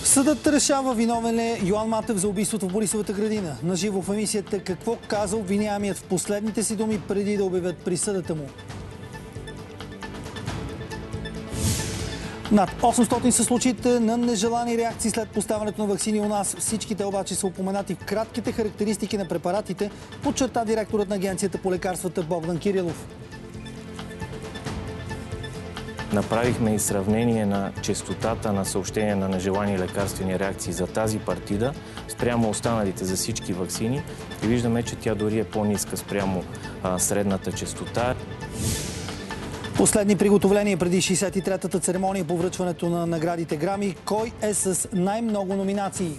Съдът решава виновен ли е Йоан Матев за убийството в Борисовата градина. Наживо в емисията какво каза обвиняемият в последните си думи преди да обявят присъдата му. Над 800 са случаите на нежелани реакции след поставянето на ваксини у нас. Всичките обаче са упоменати в кратките характеристики на препаратите, подчерта директорът на Агенцията по лекарствата Богдан Кирилов. Направихме и сравнение на честотата на съобщения на нежелани лекарствени реакции за тази партида спрямо останалите за всички ваксини и виждаме, че тя дори е по-ниска спрямо средната честота. Последни приготовления преди 63-та церемония по връчването на наградите Грами. Кой е с най-много номинации?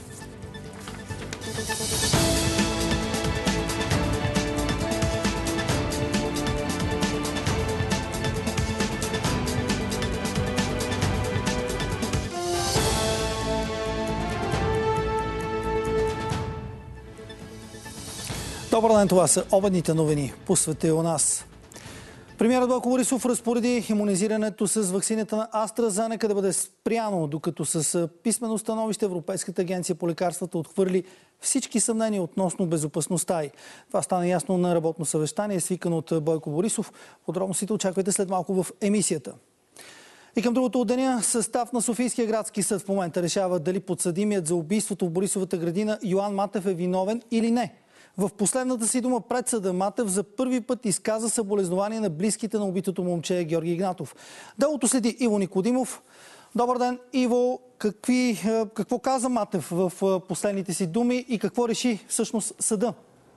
Добър ден, това са обедните новини по света и у нас. Премиерът Бойко Борисов разпореди имунизирането с ваксината на AstraZeneca да бъде спряно, докато с писмено становище Европейската агенция по лекарствата отхвърли всички съмнения относно безопасността й. Това стана ясно на работно съвещание, свикано от Бойко Борисов. Подробностите очаквайте след малко в емисията. И към другото от деня, състав на Софийския градски съд в момента решава дали подсъдимият за убийството в Борисовата градина Йоан Матев е виновен или не. В последната си дума пред съда Матев за първи път изказа съболезнование на близките на убитото момче Георги Игнатов. Делото следи Иво Никодимов. Добър ден, Иво. Какво каза Матев в последните си думи и какво реши всъщност съда?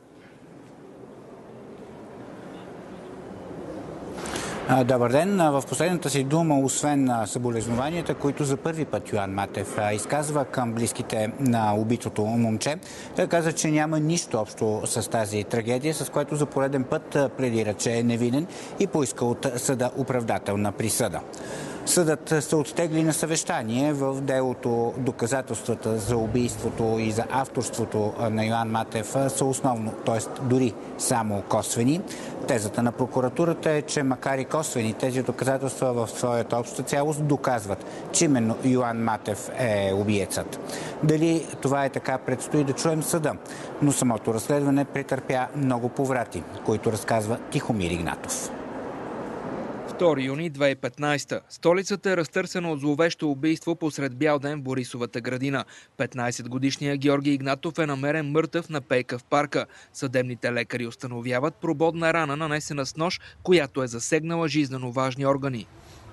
Добър ден. В последната си дума, освен съболезнованията, които за първи път Йоан Матев изказва към близките на убитото момче, той каза, че няма нищо общо с тази трагедия, с което за пореден път пледира, че е невинен и поиска от съда оправдателна присъда. Съдът се оттегли на съвещание в делото. Доказателствата за убийството и за авторството на Йоан Матев са основно, т.е. дори само косвени. Тезата на прокуратурата е, че макар и косвени, тези доказателства в своята обща цялост доказват, че именно Йоан Матев е убиецът. Дали това е така, предстои да чуем съда, но самото разследване претърпя много поврати, които разказва Тихомир Игнатов. 2 юни 2015. Столицата е разтърсена от зловещо убийство посред бял ден в Борисовата градина. 15-годишният Георги Игнатов е намерен мъртъв на пейка в парка. Съдебните лекари установяват прободна рана, нанесена с нож, която е засегнала жизнено важни органи.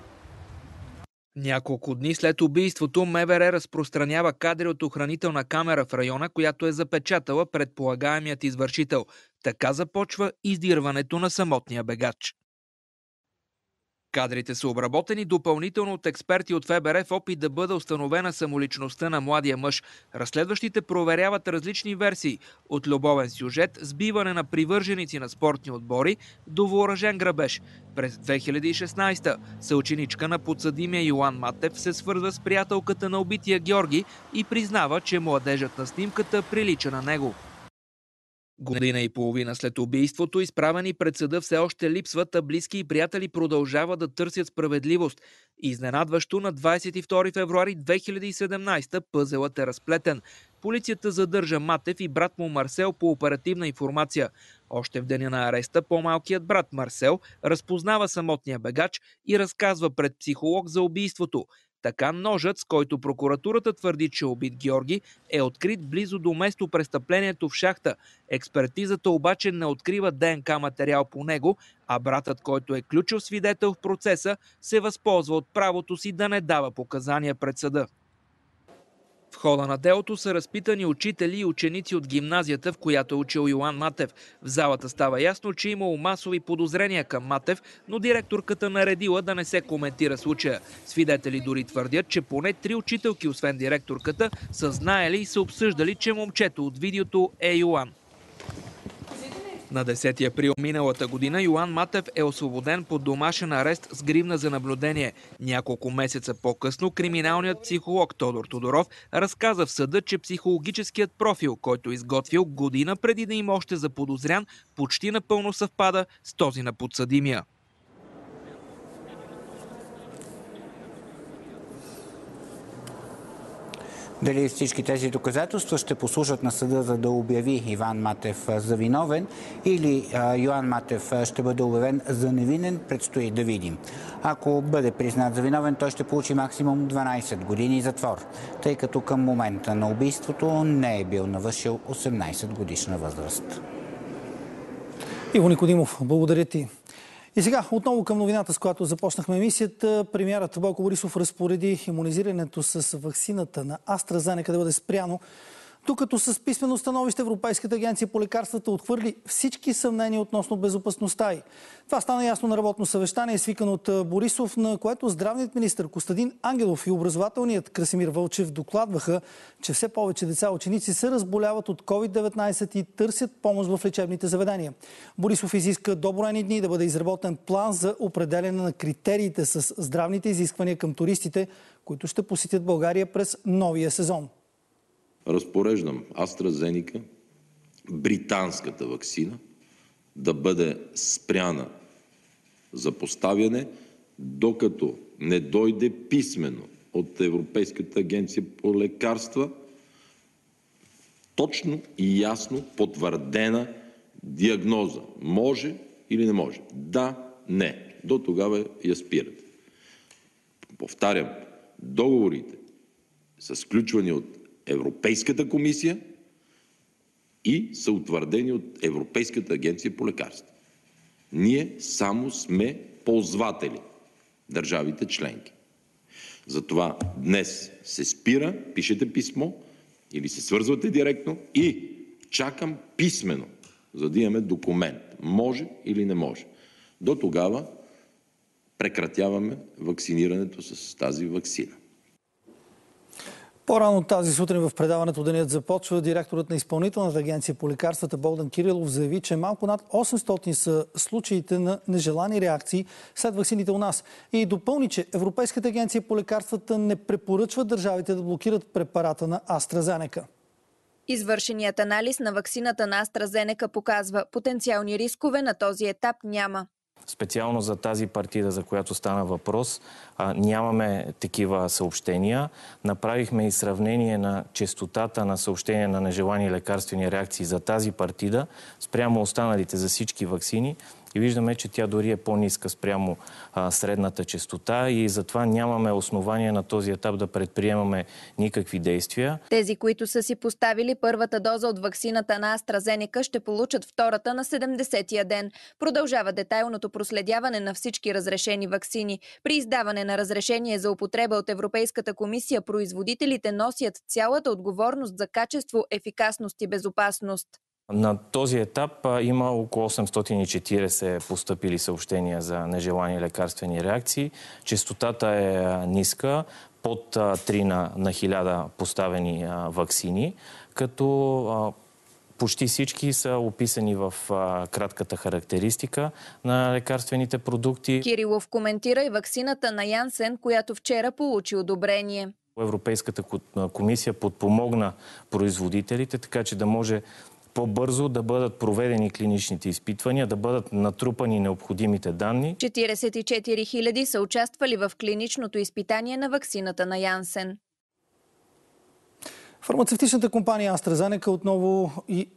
Няколко дни след убийството МВР разпространява кадри от охранителна камера в района, която е запечатала предполагаемият извършител. Така започва издирването на самотния бегач. Кадрите са обработени допълнително от експерти от ФБР в опит да бъде установена самоличността на младия мъж. Разследващите проверяват различни версии – от любовен сюжет, сбиване на привърженици на спортни отбори до въоръжен грабеж. През 2016-та съученичка на подсъдимия Йоан Матев се свързва с приятелката на убития Георги и признава, че младежът на снимката прилича на него. Година и половина след убийството, изправени пред съда все още липсват, а близки и приятели продължават да търсят справедливост. Изненадващо на 22 февруари 2017 пъзелът е разплетен. Полицията задържа Матев и брат му Марсел по оперативна информация. Още в деня на ареста по-малкият брат Марсел разпознава самотния бегач и разказва пред психолог за убийството. Така ножът, с който прокуратурата твърди, че убит Георги, е открит близо до место престъплението в шахта. Експертизата обаче не открива ДНК материал по него, а братът, който е ключов свидетел в процеса, се възползва от правото си да не дава показания пред съда. В хода на делото са разпитани учители и ученици от гимназията, в която е учил Йоан Матев. В залата става ясно, че имало масови подозрения към Матев, но директорката наредила да не се коментира случая. Свидетели дори твърдят, че поне 3 учителки, освен директорката, са знаели и са обсъждали, че момчето от видеото е Йоан. На 10 април миналата година Йоан Матев е освободен под домашен арест с гривна за наблюдение. Няколко месеца по-късно криминалният психолог Тодор Тодоров разказа в съда, че психологическият профил, който е изготвил година преди да има още заподозрян, почти напълно съвпада с този на подсъдимия. Дали всички тези доказателства ще послужат на съда, за да обяви Иван Матев за виновен, или Йоан Матев ще бъде обявен за невинен, предстои да видим. Ако бъде признат за виновен, той ще получи максимум 12 години затвор, тъй като към момента на убийството не е бил навършил 18 годишна възраст. Иво Никодимов, благодаря ти. И сега отново към новината, с която започнахме емисията. Премиерът Бойко Борисов разпореди имунизирането с ваксината на AstraZeneca да бъде спряно, докато с писмено становище Европейската агенция по лекарствата отхвърли всички съмнения относно безопасността й. Това стана ясно на работно съвещание, свикано от Борисов, на което здравният министър Костадин Ангелов и образователният Красимир Вълчев докладваха, че все повече деца и ученици се разболяват от COVID-19 и търсят помощ в лечебните заведения. Борисов изиска до броени дни да бъде изработен план за определяне на критериите с здравните изисквания към туристите, които ще посетят България през новия сезон. Разпореждам AstraZeneca, британската ваксина, да бъде спряна за поставяне, докато не дойде писмено от Европейската агенция по лекарства точно и ясно потвърдена диагноза. Може или не може? Да, не. До тогава я спирате. Повтарям, договорите са сключвани от Европейската комисия и са утвърдени от Европейската агенция по лекарства. Ние само сме ползватели, държавите членки. Затова днес се спира, пишете писмо или се свързвате директно и чакам писмено, за да имаме документ. Може или не може. До тогава прекратяваме вакцинирането с тази ваксина. По-рано тази сутрин в предаването "Денят започва" директорът на Изпълнителната агенция по лекарствата Богдан Кирилов заяви, че малко над 800 са случаите на нежелани реакции след ваксините у нас. И допълни, че Европейската агенция по лекарствата не препоръчва държавите да блокират препарата на AstraZeneca. Извършеният анализ на ваксината на AstraZeneca показва, потенциални рискове на този етап няма. Специално за тази партида, за която стана въпрос, нямаме такива съобщения. Направихме и сравнение на честотата на съобщения на нежелани лекарствени реакции за тази партида спрямо останалите за всички ваксини. И виждаме, че тя дори е по-ниска спрямо средната честота и затова нямаме основания на този етап да предприемаме никакви действия. Тези, които са си поставили първата доза от ваксината на AstraZeneca, ще получат втората на 70-я ден. Продължава детайлното проследяване на всички разрешени ваксини. При издаване на разрешение за употреба от Европейската комисия, производителите носят цялата отговорност за качество, ефикасност и безопасност. На този етап има около 840 постъпили съобщения за нежелани лекарствени реакции. Честотата е ниска, под 3 на 1000 поставени ваксини, като почти всички са описани в кратката характеристика на лекарствените продукти. Кирилов коментира и ваксината на Янсен, която вчера получи одобрение. Европейската комисия подпомогна производителите, така че да може по-бързо да бъдат проведени клиничните изпитвания, да бъдат натрупани необходимите данни. 44 000 са участвали в клиничното изпитание на ваксината на Янсен. Фармацевтичната компания AstraZeneca отново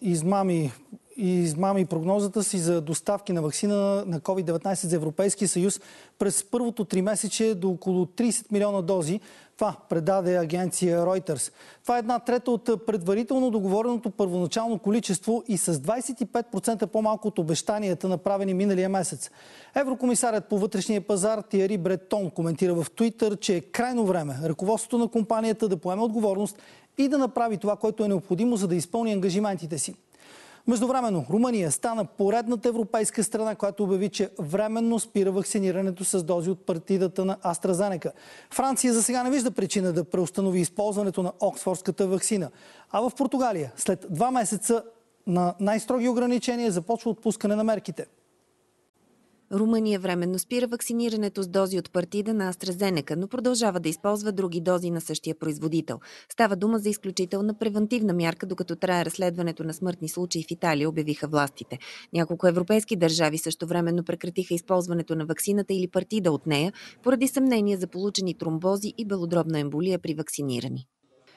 измами прогнозата си за доставки на ваксина на COVID-19 за Европейския съюз през първото тримесечие до около 30 милиона дози. Това предаде агенция Reuters. Това е 1/3 от предварително договореното първоначално количество и с 25% по-малко от обещанията, направени миналия месец. Еврокомисарят по вътрешния пазар Тиери Бретон коментира в Twitter, че е крайно време ръководството на компанията да поеме отговорност и да направи това, което е необходимо, за да изпълни ангажиментите си. Междувременно, Румъния стана поредната европейска страна, която обяви, че временно спира вакцинирането с дози от партидата на AstraZeneca. Франция за сега не вижда причина да преустанови използването на оксфордската ваксина. А в Португалия, след 2 месеца на най-строги ограничения, започва отпускане на мерките. Румъния временно спира вакцинирането с дози от партида на AstraZeneca, но продължава да използва други дози на същия производител. Става дума за изключителна превантивна мярка, докато трае разследването на смъртни случаи в Италия, обявиха властите. Няколко европейски държави също временно прекратиха използването на ваксината или партида от нея, поради съмнение за получени тромбози и белодробна емболия при вакцинирани.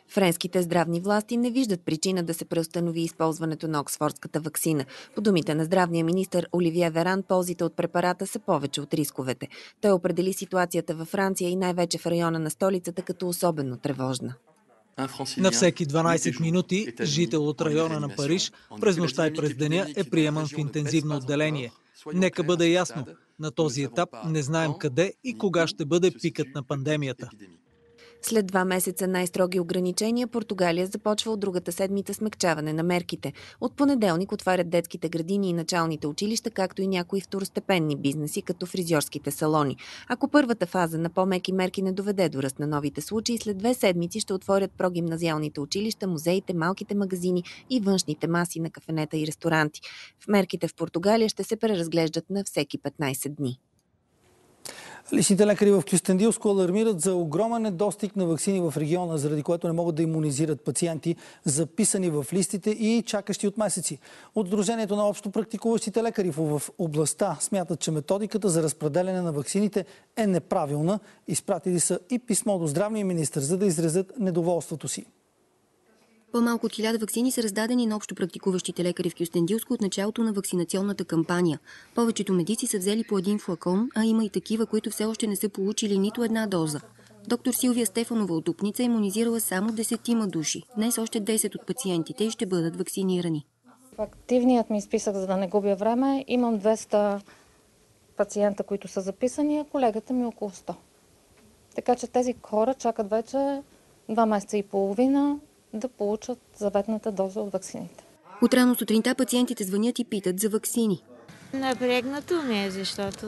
Френските здравни власти не виждат причина да се преустанови използването на оксфордската ваксина. По думите на здравния министър Оливие Веран, ползите от препарата са повече от рисковете. Той определи ситуацията във Франция и най-вече в района на столицата като особено тревожна. На всеки 12 минути жител от района на Париж през нощта и през деня е приеман в интензивно отделение. Нека бъде ясно, на този етап не знаем къде и кога ще бъде пикът на пандемията. След 2 месеца най-строги ограничения, Португалия започва от другата седмица смекчаване на мерките. От понеделник отварят детските градини и началните училища, както и някои второстепенни бизнеси, като фризьорските салони. Ако първата фаза на по-меки мерки не доведе до ръст на новите случаи, след 2 седмици ще отворят прогимназиалните училища, музеите, малките магазини и външните маси на кафенета и ресторанти. Мерките в Португалия ще се преразглеждат на всеки 15 дни. Личните лекари в Кюстендилско алармират за огромен недостиг на ваксини в региона, заради което не могат да имунизират пациенти, записани в листите и чакащи от месеци. От Сдружението на общо практикуващите лекари в областта смятат, че методиката за разпределяне на ваксините е неправилна. Изпратили са и писмо до здравния министър, за да изразят недоволството си. По-малко от 1000 ваксини са раздадени на общо практикуващите лекари в Кюстендилско от началото на вакцинационната кампания. Повечето медици са взели по 1 флакон, а има и такива, които все още не са получили нито една доза. Доктор Силвия Стефанова от Дупница е имунизирала само 10 души. Днес още 10 от пациентите ще бъдат вакцинирани. В активният ми списък, за да не губя време, имам 200 пациента, които са записани, а колегата ми около 100. Така че тези хора чакат вече 2 месеца и половина да получат заветната доза от ваксините. От рано сутринта пациентите звънят и питат за ваксини. Напрегнато ми е, защото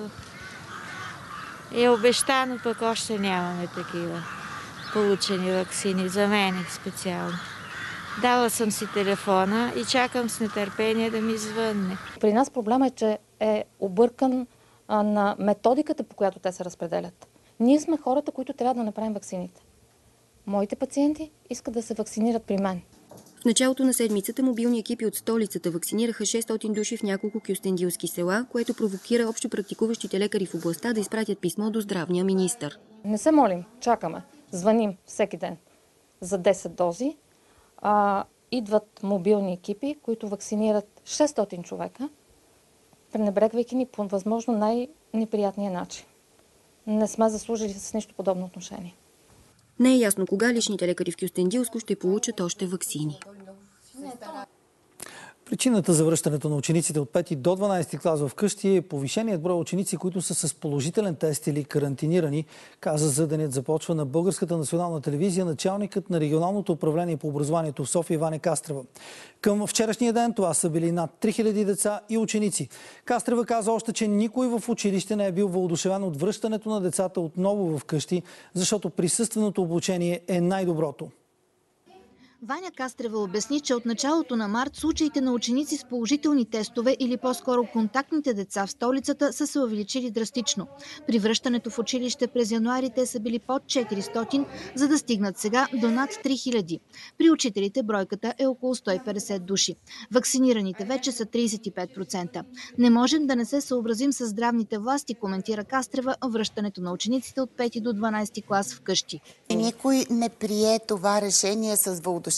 е обещано, пък още нямаме такива получени ваксини, за мен специално. Дала съм си телефона и чакам с нетърпение да ми звънне. При нас проблема е, че е объркан на методиката, по която те се разпределят. Ние сме хората, които трябва да направим ваксините. Моите пациенти искат да се вакцинират при мен. В началото на седмицата мобилни екипи от столицата вакцинираха 600 души в няколко кюстендилски села, което провокира общо практикуващите лекари в областта да изпратят писмо до здравния министър. Не се молим, чакаме. Звъним всеки ден за 10 дози. Идват мобилни екипи, които вакцинират 600 човека, пренебрегвайки ни по възможно най-неприятния начин. Не сме заслужили с нищо подобно отношение. Не е ясно кога личните лекари в Кюстендилско ще получат още ваксини. Причината за връщането на учениците от 5 до 12 клас в къщи е повишеният брой ученици, които са с положителен тест или карантинирани, каза за денят започва на Българската национална телевизия началникът на регионалното управление по образованието в София Ваня Кастрева. Към вчерашния ден това са били над 3000 деца и ученици. Кастрева каза още, че никой в училище не е бил въодушевен от връщането на децата отново в къщи, защото присъственото обучение е най-доброто. Ваня Кастрева обясни, че от началото на март случаите на ученици с положителни тестове или по-скоро контактните деца в столицата са се увеличили драстично. При връщането в училище през януари те са били под 400, за да стигнат сега до над 3000. При учителите бройката е около 150 души. Вакцинираните вече са 35%. Не можем да не се съобразим с здравните власти, коментира Кастрева, връщането на учениците от 5 до 12 клас в къщи. Никой не прие това решение с въодушевление.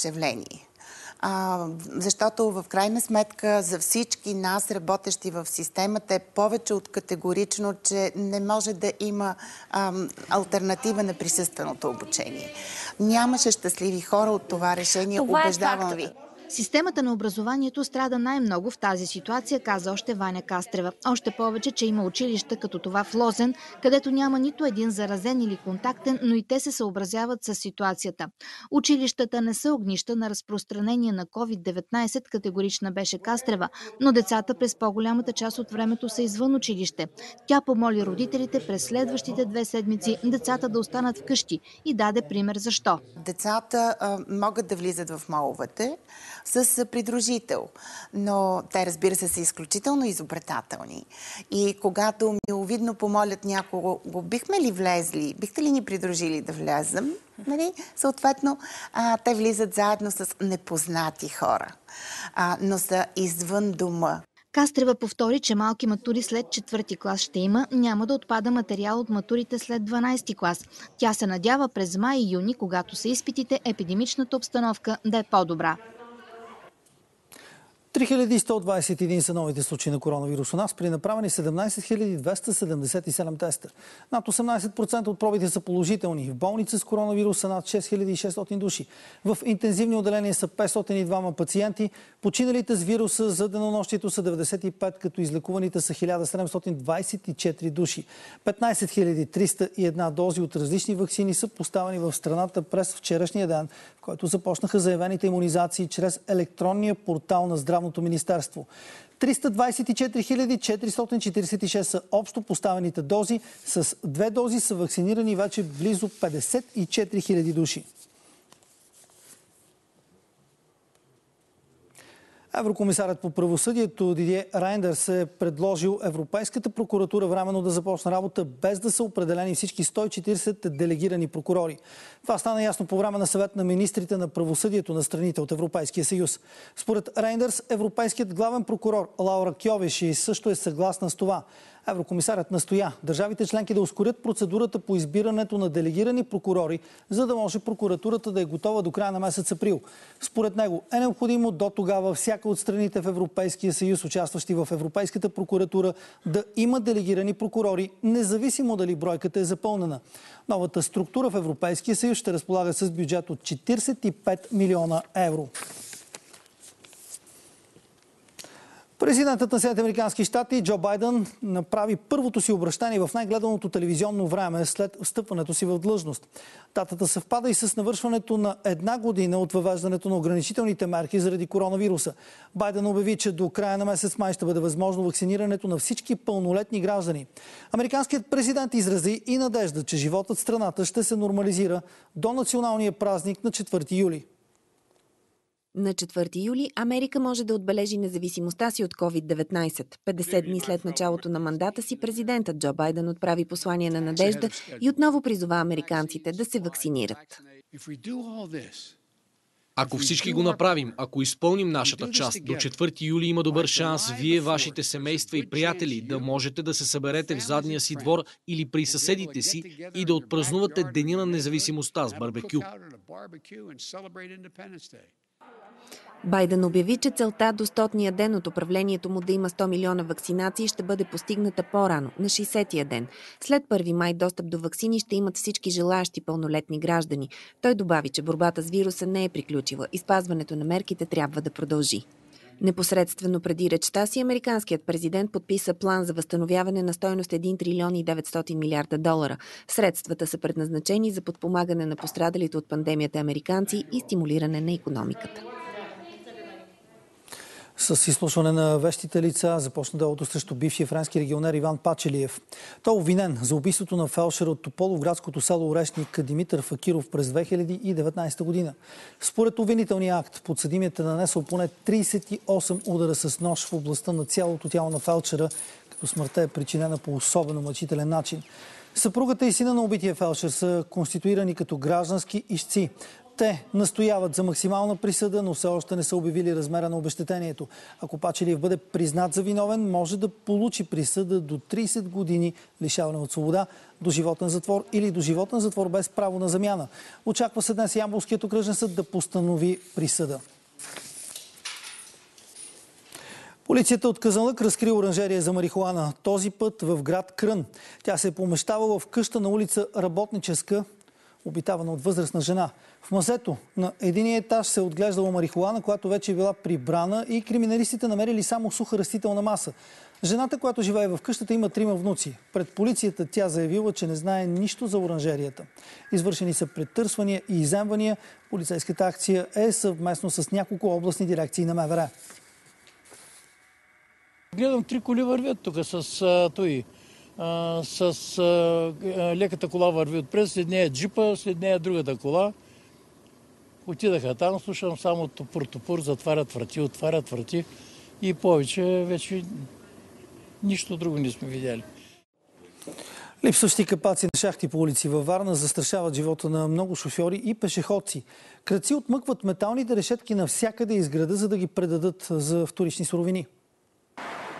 Защото в крайна сметка за всички нас, работещи в системата, е повече от категорично, че не може да има алтернатива на присъственото обучение. Нямаше щастливи хора от това решение, убеждавам ви. Системата на образованието страда най-много в тази ситуация, каза още Ваня Кастрева. Още повече, че има училища като това в Лозен, където няма нито един заразен или контактен, но и те се съобразяват с ситуацията. Училищата не са огнища на разпространение на COVID-19, категорична беше Кастрева, но децата през по-голямата част от времето са извън училище. Тя помоли родителите през следващите 2 седмици децата да останат вкъщи и даде пример защо. Децата могат да влизат в моловете с придружител, но те, разбира се, са изключително изобретателни. И когато миловидно помолят някого, бихме ли влезли, бихте ли ни придружили да влезем, нали? Съответно, те влизат заедно с непознати хора, но са извън дома. Кастрева повтори, че малки матури след 4-ти клас ще има, няма да отпада материал от матурите след 12-ти клас. Тя се надява през май и юни, когато са изпитите, епидемичната обстановка да е по-добра. 3121 са новите случаи на коронавирус у нас, при направени 17 277 теста. Над 18% от пробите са положителни. В болница с коронавирус са над 6600 души. В интензивни отделения са 502 пациенти. Починалите с вируса за денонощието са 95, като излекуваните са 1724 души. 15 301 дози от различни ваксини са поставени в страната през вчерашния ден, в който започнаха заявените имунизации чрез електронния портал на Здравното министерство. 324 446 са общо поставените дози. С 2 дози са вакцинирани вече близо 54 000 души. Еврокомисарът по правосъдието Дидие Рейндърс е предложил Европейската прокуратура временно да започне работа, без да са определени всички 140 делегирани прокурори. Това стана ясно по време на съвет на министрите на правосъдието на страните от Европейския съюз. Според Рейндърс, европейският главен прокурор Лаура Кьовеши също е съгласна с това. Еврокомисарът настоя държавите членки да ускорят процедурата по избирането на делегирани прокурори, за да може прокуратурата да е готова до края на месец април. Според него е необходимо до тогава всяка от страните в Европейския съюз, участващи в Европейската прокуратура, да има делегирани прокурори, независимо дали бройката е запълнена. Новата структура в Европейския съюз ще разполага с бюджет от 45 милиона евро. Президентът на Съединените американски щати Джо Байден направи първото си обръщение в най-гледаното телевизионно време след встъпването си в длъжност. Датата съвпада и с навършването на 1 година от въвеждането на ограничителните мерки заради коронавируса. Байден обяви, че до края на месец май ще бъде възможно вакцинирането на всички пълнолетни граждани. Американският президент изрази и надежда, че животът в страната ще се нормализира до националния празник на 4 юли. На 4 юли Америка може да отбележи независимостта си от COVID-19. 50 дни след началото на мандата си президентът Джо Байден отправи послание на надежда и отново призова американците да се вакцинират. Ако всички го направим, ако изпълним нашата част, до 4 юли има добър шанс вие, вашите семейства и приятели да можете да се съберете в задния си двор или при съседите си и да отпразнувате Деня на независимостта с барбекю. Байден обяви, че целта до 100-ния ден от управлението му да има 100 милиона вакцинации ще бъде постигната по-рано, на 60-я ден. След 1 май достъп до ваксини ще имат всички желаящи пълнолетни граждани. Той добави, че борбата с вируса не е приключила и спазването на мерките трябва да продължи. Непосредствено преди речта си, американският президент подписа план за възстановяване на стойност 1 трилион и 900 милиарда долара. Средствата са предназначени за подпомагане на пострадалите от пандемията американци и стимулиране на икономиката. С изслушване на вещите лица започна делото срещу бившия френски регионер Иван Пачелиев. Той е обвинен за убийството на фелдшера от Тополовградското село Орешник Димитър Факиров през 2019 година. Според обвинителния акт, подсъдимият е нанесъл поне 38 удара с нож в областта на цялото тяло на фелдшера, като смъртта е причинена по особено мъчителен начин. Съпругата и сина на убития фелдшер са конституирани като граждански ищци. Те настояват за максимална присъда, но все още не са обявили размера на обезщетението. Ако Пачелиев бъде признат за виновен, може да получи присъда до 30 години лишаване от свобода, до животен затвор или до животен затвор без право на замяна. Очаква се днес Ямболският окръжен съд да постанови присъда. Полицията от Казанлък разкри оранжерия за марихуана. Този път в град Крън. Тя се е помещавала в къща на улица Работническа, обитавана от възрастна жена. В мазето на единия етаж се е отглеждала марихуана, която вече е била прибрана и криминалистите намерили само суха растителна маса. Жената, която живее в къщата, има 3 внуци. Пред полицията тя заявила, че не знае нищо за оранжерията. Извършени са претърсвания и изземвания. Полицейската акция е съвместно с няколко областни дирекции на МВР. Гледам 3 коли вървят тук с леката кола върви отпред, след нея джипа, след нея другата кола. Отидаха там, слушам само топур, затварят врати и повече вече нищо друго не сме видяли. Липсващи капаци на шахти по улици във Варна застрашават живота на много шофьори и пешеходци. Крадци отмъкват металните решетки навсякъде из града, за да ги предадат за вторични суровини.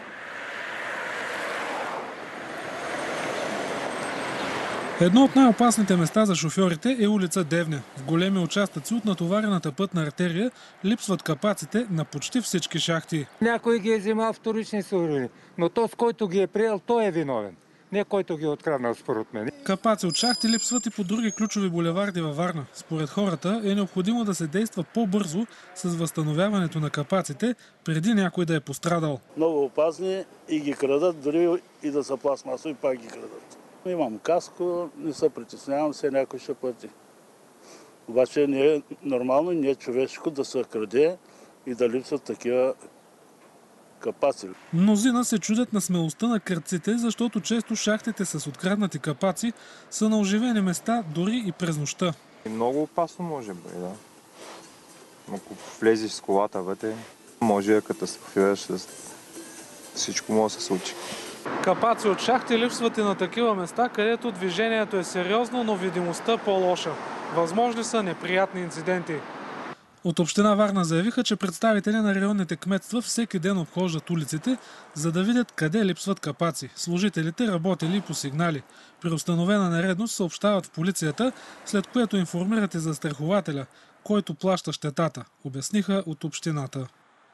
Едно от най-опасните места за шофьорите е улица Девня. В големи участъци от натоварената пътна артерия липсват капаците на почти всички шахти. Някой ги е взимал вторични суровини, но този, който ги е приел, той е виновен. Не който ги е откраднал, според мен. Капаци от шахти липсват и по други ключови булеварди във Варна. Според хората е необходимо да се действа по-бързо с възстановяването на капаците, преди някой да е пострадал. Много опасни и ги крадат, дори и да са пластмасови, пак ги крадат. Имам каско, не се притеснявам, все някой ще плати. Обаче не е нормално, не е човешко да се краде и да липсват такива капаци. Мнозина се чудят на смелостта на крадците, защото често шахтите с откраднати капаци са на оживени места дори и през нощта. Много опасно може би, да. Ако влезеш с колата вътре, може да катастрофираш, всичко може да се случи. Капаци от шахти липсват и на такива места, където движението е сериозно, но видимостта по-лоша. Възможни са неприятни инциденти. От община Варна заявиха, че представители на районните кметства всеки ден обхождат улиците, за да видят къде липсват капаци. Служителите работили по сигнали. При установена нередност съобщават в полицията, след което информират и застрахователя, който плаща щетата, обясниха от общината.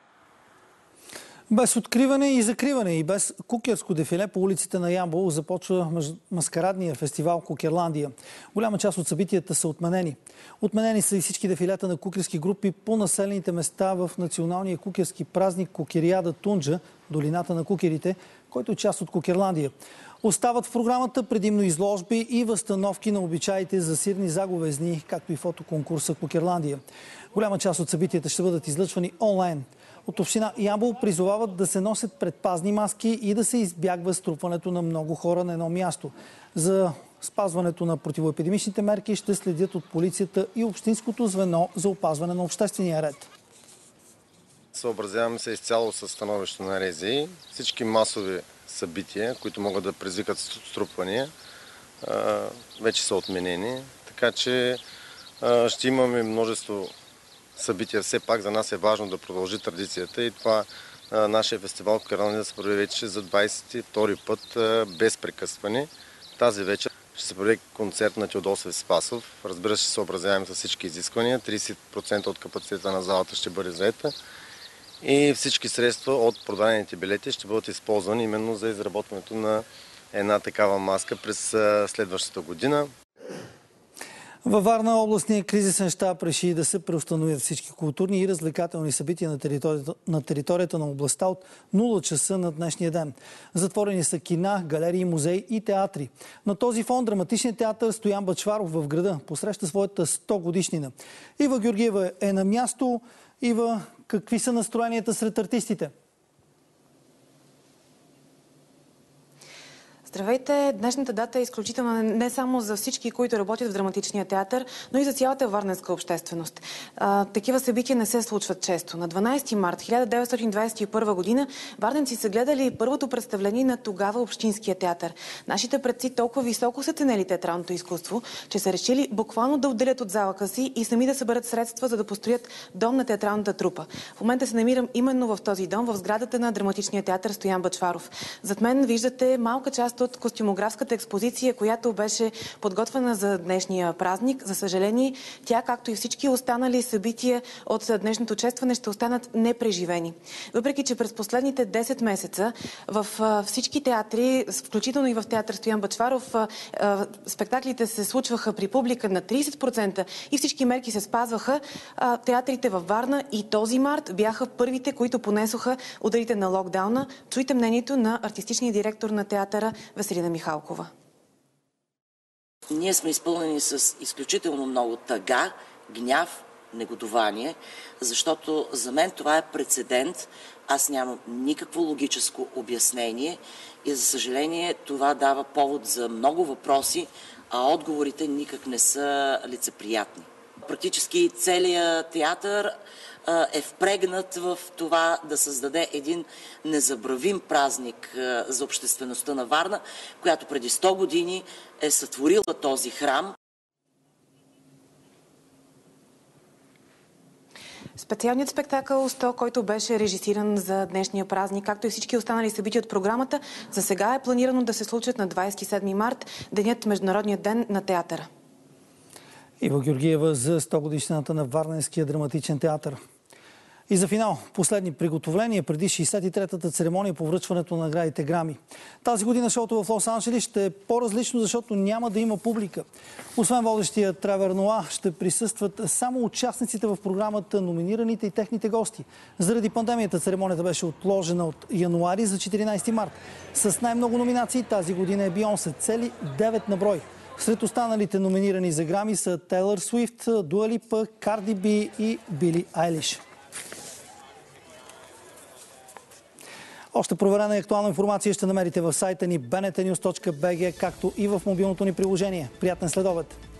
Без откриване и закриване и без кукерско дефиле по улиците на Ямбол започва маскарадния фестивал Кукерландия. Голяма част от събитията са отменени. Отменени са и всички дефилета на кукерски групи по населените места в националния кукерски празник Кукериада Тунджа, долината на кукерите, който е част от Кукерландия. Остават в програмата предимно изложби и възстановки на обичаите за сирни заговезни, както и фотоконкурса Кукерландия. Голяма част от събитията ще бъдат излъчвани онлайн. От община Ямбол призовават да се носят предпазни маски и да се избягва струпването на много хора на едно място. За спазването на противоепидемичните мерки ще следят от полицията и общинското звено за опазване на обществения ред. Съобразяваме се изцяло с становището на РЗИ. Всички масови събития, които могат да предизвикат струпвания, вече са отменени. Така че ще имаме множество събития. Все пак за нас е важно да продължи традицията и това нашия фестивал Кукерландия да се проведе вече за 22-ри път без прекъсване. Тази вечер ще се проведе концерт на Теодосив Спасов. Разбира се, ще съобразяваме с всички изисквания. 30% от капацитета на залата ще бъде заета. И всички средства от продадените билети ще бъдат използвани именно за изработването на една такава маска през следващата година. Във Варна областния кризисен щаб реши да се преустановят всички културни и развлекателни събития на територията на областта от 0 часа на днешния ден. Затворени са кина, галерии, музеи и театри. На този фон драматичният театър Стоян Бъчваров в града посреща своята 100 годишнина. Ива Георгиева е на място. Ива, какви са настроенията сред артистите? Здравейте! Днешната дата е изключителна не само за всички, които работят в драматичния театър, но и за цялата варненска общественост. Такива събития не се случват често. На 12 март 1921 година варненци са гледали първото представление на тогава Общинския театър. Нашите предци толкова високо са ценели театралното изкуство, че са решили буквално да отделят от залъка си и сами да съберат средства, за да построят дом на театралната трупа. В момента се намирам именно в този дом, в сградата на драматичния театър Стоян Бъчваров. Зад мен виждате малка част от костюмографската експозиция, която беше подготвена за днешния празник. За съжаление, тя, както и всички останали събития от днешното честване, ще останат непреживени. Въпреки че през последните 10 месеца в всички театри, включително и в театър Стоян Бъчваров, спектаклите се случваха при публика на 30% и всички мерки се спазваха, театрите във Варна и този март бяха първите, които понесоха ударите на локдауна. Чуйте мнението на артистичния директор на театъра Веселина Михалкова. Ние сме изпълнени с изключително много тъга, гняв, негодование, защото за мен това е прецедент. Аз нямам никакво логическо обяснение и за съжаление това дава повод за много въпроси, а отговорите никак не са лицеприятни. Практически целият театър е впрегнат в това да създаде един незабравим празник за обществеността на Варна, която преди 100 години е сътворила този храм. Специалният спектакъл 100, който беше режисиран за днешния празник, както и всички останали събития от програмата, за сега е планирано да се случат на 27 март, денят Международният ден на театъра. Ива Георгиева за 100 годишната на Варненския драматичен театър. И за финал, последни приготовления преди 63-та церемония по връчването на наградите Грами. Тази година шоуто в Лос-Анджелес ще е по-различно, защото няма да има публика. Освен водещия Тревор Ноа, ще присъстват само участниците в програмата, номинираните и техните гости. Заради пандемията церемонията беше отложена от януари за 14 март. С най-много номинации тази година е Бейонсе, цели 9 на брой. Сред останалите номинирани за Грами са Тейлър Суифт, Дуа Липа, Карди Би и Били Айлиш. Още проверена и актуална информация ще намерите в сайта ни bntnews.bg, както и в мобилното ни приложение. Приятен следобед!